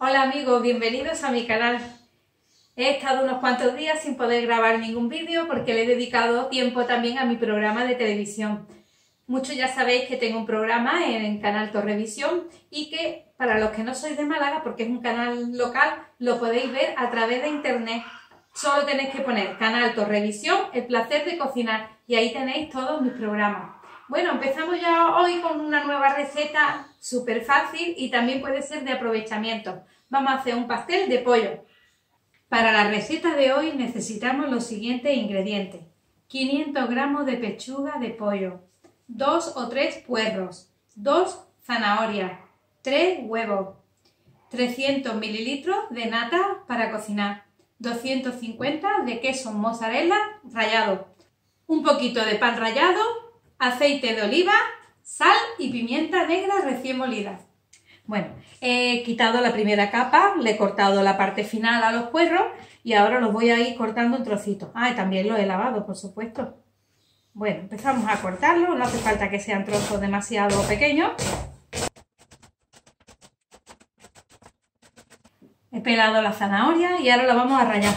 Hola amigos, bienvenidos a mi canal. He estado unos cuantos días sin poder grabar ningún vídeo porque le he dedicado tiempo también a mi programa de televisión. Muchos ya sabéis que tengo un programa en Canal Torrevisión y que para los que no sois de Málaga, porque es un canal local, lo podéis ver a través de internet. Solo tenéis que poner Canal Torrevisión, El Placer de Cocinar, y ahí tenéis todos mis programas. Bueno, empezamos ya hoy con una nueva receta súper fácil y también puede ser de aprovechamiento. Vamos a hacer un pastel de pollo. Para la receta de hoy necesitamos los siguientes ingredientes: 500 gramos de pechuga de pollo, 2 o 3 puerros, 2 zanahorias, 3 huevos, 300 mililitros de nata para cocinar, 250 de queso mozzarella rallado, un poquito de pan rallado, aceite de oliva, sal y pimienta negra recién molida. Bueno, he quitado la primera capa, le he cortado la parte final a los puerros y ahora los voy a ir cortando en trocitos. Ah, y también los he lavado, por supuesto. Bueno, empezamos a cortarlo, no hace falta que sean trozos demasiado pequeños. He pelado la zanahoria y ahora la vamos a rallar.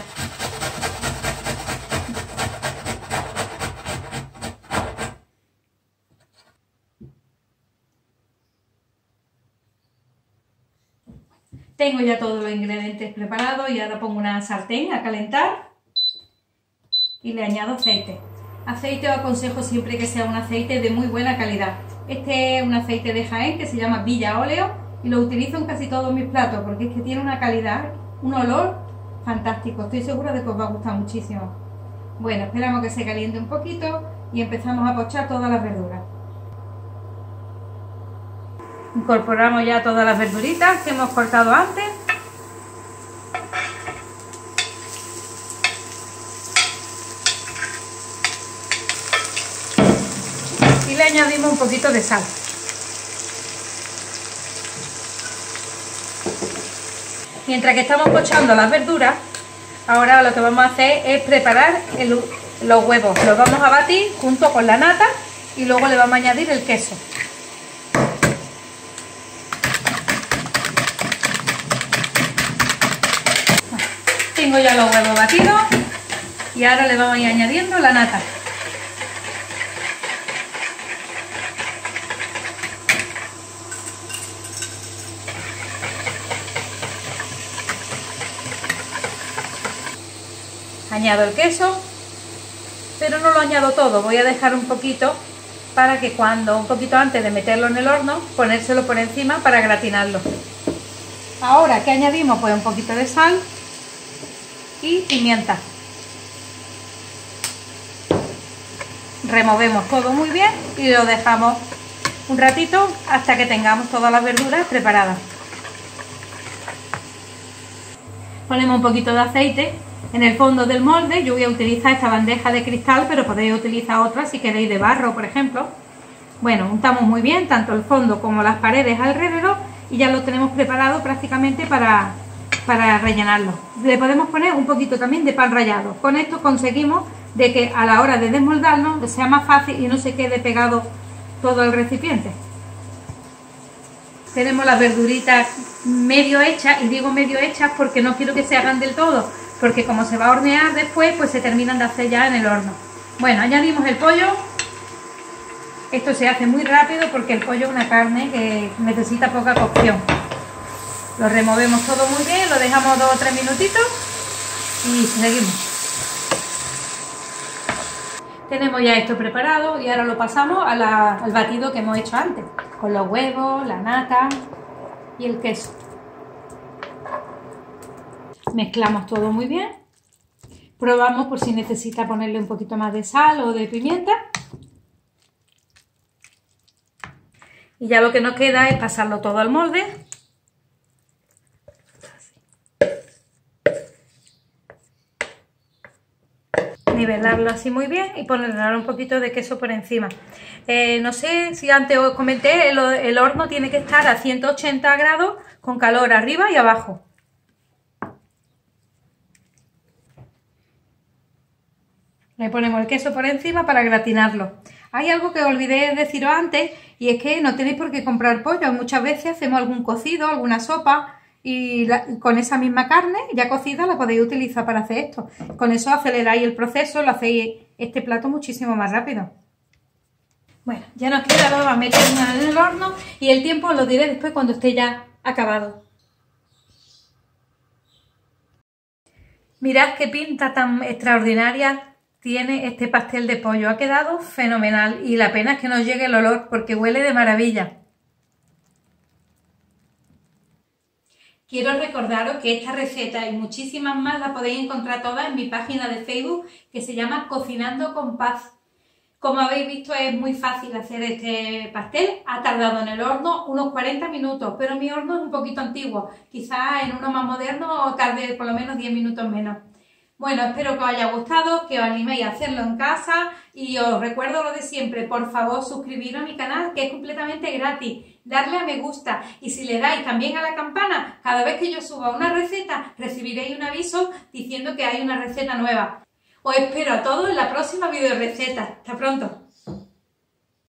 Tengo ya todos los ingredientes preparados y ahora pongo una sartén a calentar y le añado aceite. Aceite os aconsejo siempre que sea un aceite de muy buena calidad. Este es un aceite de Jaén que se llama Villa Óleo y lo utilizo en casi todos mis platos porque es que tiene una calidad, un olor fantástico. Estoy segura de que os va a gustar muchísimo. Bueno, esperamos que se caliente un poquito y empezamos a pochar todas las verduras. Incorporamos ya todas las verduritas que hemos cortado antes. Y le añadimos un poquito de sal. Mientras que estamos pochando las verduras, ahora lo que vamos a hacer es preparar los huevos. Los vamos a batir junto con la nata y luego le vamos a añadir el queso. Tengo ya los huevos batidos y ahora le vamos a ir añadiendo la nata. Añado el queso, pero no lo añado todo, voy a dejar un poquito para que un poquito antes de meterlo en el horno, ponérselo por encima para gratinarlo. Ahora, ¿qué añadimos? Pues un poquito de sal y pimienta. Removemos todo muy bien y lo dejamos un ratito hasta que tengamos todas las verduras preparadas. Ponemos un poquito de aceite en el fondo del molde. Yo voy a utilizar esta bandeja de cristal, pero podéis utilizar otra si queréis de barro, por ejemplo. Bueno, untamos muy bien tanto el fondo como las paredes alrededor y ya lo tenemos preparado prácticamente para rellenarlo. Le podemos poner un poquito también de pan rallado. Con esto conseguimos de que a la hora de desmoldarlo sea más fácil y no se quede pegado todo el recipiente. Tenemos las verduritas medio hechas, y digo medio hechas porque no quiero que se hagan del todo, porque como se va a hornear después, pues se terminan de hacer ya en el horno. Bueno, añadimos el pollo. Esto se hace muy rápido porque el pollo es una carne que necesita poca cocción. Lo removemos todo muy bien, lo dejamos 2 o 3 minutitos y seguimos. Tenemos ya esto preparado y ahora lo pasamos al batido que hemos hecho antes, con los huevos, la nata y el queso. Mezclamos todo muy bien. Probamos por si necesita ponerle un poquito más de sal o de pimienta. Y ya lo que nos queda es pasarlo todo al molde. Nivelarlo así muy bien y ponerle un poquito de queso por encima. No sé si antes os comenté, el horno tiene que estar a 180 grados con calor arriba y abajo. Le ponemos el queso por encima para gratinarlo. Hay algo que olvidé deciros antes y es que no tenéis por qué comprar pollo. Muchas veces hacemos algún cocido, alguna sopa y con esa misma carne ya cocida la podéis utilizar para hacer esto. Con eso aceleráis el proceso, lo hacéis este plato muchísimo más rápido. Bueno, ya nos queda nada más meterla en el horno y el tiempo os lo diré después cuando esté ya acabado. Mirad qué pinta tan extraordinaria tiene este pastel de pollo. Ha quedado fenomenal y la pena es que no llegue el olor porque huele de maravilla. Quiero recordaros que esta receta y muchísimas más las podéis encontrar todas en mi página de Facebook que se llama Cocinando con Paz. Como habéis visto es muy fácil hacer este pastel, ha tardado en el horno unos 40 minutos, pero mi horno es un poquito antiguo, quizás en uno más moderno tarde por lo menos 10 minutos menos. Bueno, espero que os haya gustado, que os animéis a hacerlo en casa y os recuerdo lo de siempre, por favor suscribiros a mi canal que es completamente gratis, darle a me gusta y si le dais también a la campana, cada vez que yo suba una receta recibiréis un aviso diciendo que hay una receta nueva. Os espero a todos en la próxima video receta. Hasta pronto.